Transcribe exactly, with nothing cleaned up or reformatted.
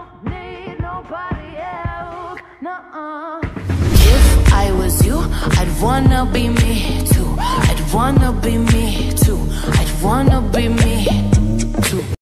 need nobody else. Nuh-uh. If I was you, I'd wanna be me too. I'd wanna be me too. I'd wanna be me too.